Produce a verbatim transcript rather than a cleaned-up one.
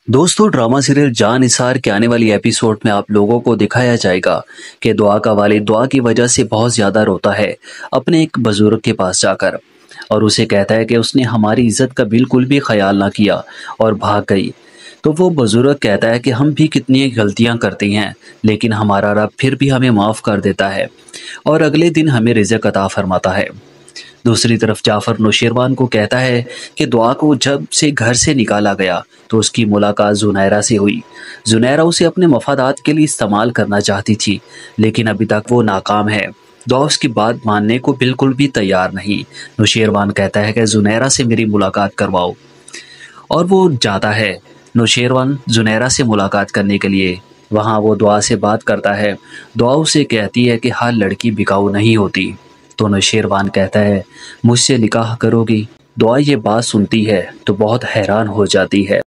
दोस्तों, drama serial जान निसार के आने वाली एपिसोड में आप लोगों को दिखाया जाएगा कि दुआ का वालिद दुआ की वजह से बहुत ज़्यादा रोता है अपने एक बुजुर्ग के पास जाकर, और उसे कहता है कि उसने हमारी इज्जत का बिल्कुल भी ख्याल ना किया और भाग गई। तो वो बुजुर्ग कहता है कि हम भी कितनी गलतियां करते हैं, लेकिन हमारा रब फिर भी हमें माफ़ कर देता है और अगले दिन हमें रिज़्क अता फरमाता है। दूसरी तरफ जाफ़र नौशेरवान को कहता है कि दुआ को जब से घर से निकाला गया तो उसकी मुलाकात जुनैरा से हुई। जुनैरा उसे अपने मफादात के लिए इस्तेमाल करना चाहती थी, लेकिन अभी तक वो नाकाम है। दुआ उसकी बात मानने को बिल्कुल भी तैयार नहीं। नौशेरवान कहता है कि जुनैरा से मेरी मुलाकात करवाओ, और वो जाता है नौशेरवान जुनैरा से मुलाकात करने के लिए। वहाँ वो दुआ से बात करता है। दुआ उसे कहती है कि हर लड़की बिकाऊ नहीं होती। तो नौशेरवान कहता है, मुझसे निकाह करोगी? दुआ ये बात सुनती है तो बहुत हैरान हो जाती है।